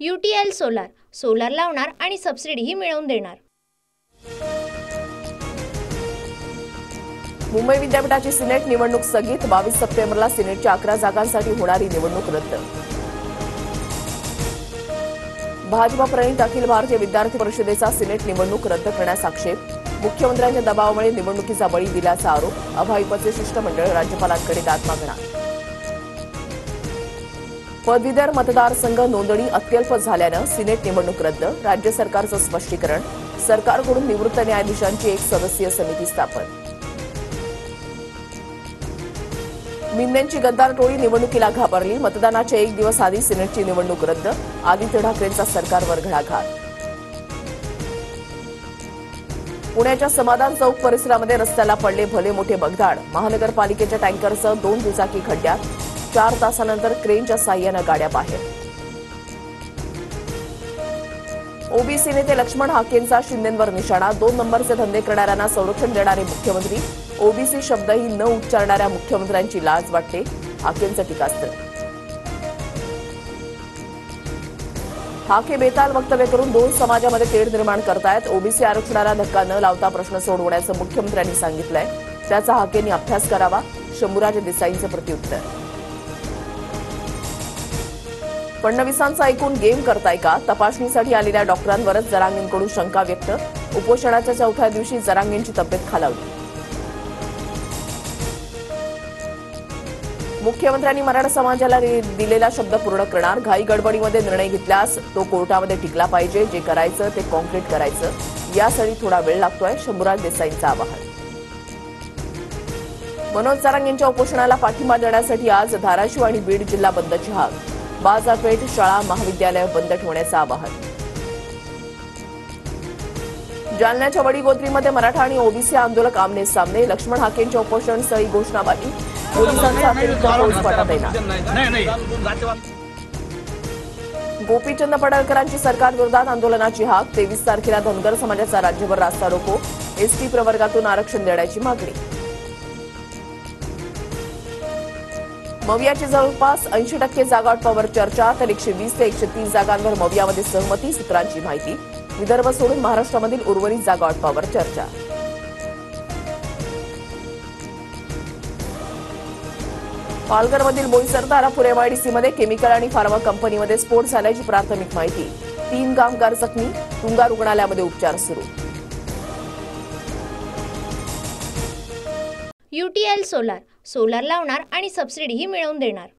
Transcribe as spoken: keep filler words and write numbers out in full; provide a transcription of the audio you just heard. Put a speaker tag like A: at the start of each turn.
A: You T L solar solar लावणार आणि सबसिडीही मिळवून देणार।
B: मुंबई विद्यापीठाची सिनेट निवडणूक स्थगित। बावीस सप्टेंबरला सिनेटच्या अकरा जागांसाठी होणारी निवडणूक रद्द। भाजपा प्रणित अखिल भारतीय विद्यार्थी परिषदेचा सिनेट निवडणूक रद्द करण्यास आक्षेप। मुख्यमंत्र्यांच्या दबावामुळे निवडणुकीचा बळी दिल्याचा आरोप। अभाविपचे शिष्टमंडळ राज्यपालांकडे दाद मागणार। पदवीधर मतदारसंघ नोंदणी अत्यल्प झाल्यानं सिनेट निवडणूक रद्द। राज्य सरकारचं स्पष्टीकरण। सरकारकडून निवृत्त न्यायाधीशांची एक सदस्यीय समिती स्थापन। मिंदेंची गद्दार टोळी निवडणुकीला घाबरली। मतदानाच्या एक दिवस आधी सिनेटची निवडणूक रद्द। आदित्य ठाकरेंचा सरकारवर घणाघात। पुण्याच्या समाधान चौक परिसरामध्ये रस्त्याला पडले भले मोठे भगदाड। महानगरपालिकेच्या टँकरसह दोन दुचाकी खड्ड्यात। चार तासानंतर क्रेनच्या साह्यानं गाड्या बाहेर। ओबीसी नेते लक्ष्मण हाकेंचा शिंदेंवर निशाणा। दोन नंबरचे धंदे करणाऱ्यांना संरक्षण देणारे मुख्यमंत्री। ओबीसी शब्दही न उच्चारणाऱ्या मुख्यमंत्र्यांची लाज वाटते, हाकेंचं टीकास्त्र। हाके बेताल वक्तव्य करून दोन समाजामध्ये तेढ निर्माण करतायत। ओबीसी आरक्षणाला धक्का न लावता प्रश्न सोडवण्याचं मुख्यमंत्र्यांनी सांगितलंय, त्याचा हाकेंनी अभ्यास करावा। शंभूराज देसाईंचं प्रत्युत्तर। फडणवीसांचा ऐकून गेम करताय का? तपासणीसाठी आलेल्या डॉक्टरांवरच जरांगेंकडून शंका व्यक्त। उपोषणाच्या चौथ्या दिवशी जरांगेंची तब्येत खालावली। मुख्यमंत्र्यांनी मराठा समाजाला दिलेला शब्द पूर्ण करणार। घाई गडबडीमध्ये निर्णय घेतल्यास तो कोर्टामध्ये टिकला पाहिजे। जे करायचं ते कॉन्क्रीट करायचं, यासाठी थोडा वेळ लागतोय। शंभूराज देसाईंचं आवाहन। मनोज जरांगेंच्या उपोषणाला पाठिंबा देण्यासाठी आज धाराशिव आणि बीड जिल्हा बंदची हाक। बाजारपेठ, शाळा, महाविद्यालय बंद ठेवण्याचं आवाहन। जालन्याच्या वडीगोद्रीमध्ये मराठा आणि ओबीसी आंदोलक आमने सामने। लक्ष्मण हाकेंच्या उपोषणसह ही घोषणाबाजी। पोलिसांचा अतिरिक्त फौज पाठवत येणार। गोपीचंद पडळकरांची सरकारविरोधात आंदोलनाची हाक। तेवीस तारखेला धनगर समाजाचा राज्यभर रास्ता रोको। एसटी प्रवर्गातून आरक्षण देण्याची मागणी। मवियाची जवळपास ऐंशी टक्के जागावाटपावर चर्चा, तर एकशे वीस ते एकशे तीस जागांवर मवियामध्ये सहमती। सूत्रांची माहिती। विदर्भ सोडून महाराष्ट्रामधील उर्वरित जागावाटपावर चर्चा। पालघरमधील बोईसर तारापूर एमआयडीसीमध्ये केमिकल आणि फार्मा कंपनीमध्ये स्फोट झाल्याची प्राथमिक माहिती। तीन कामगार जखमी। तुंगा रुग्णालयामध्ये उपचार सुरू।
A: U T L solar solar लावणार आणि सबसिडीही मिळवून देणार।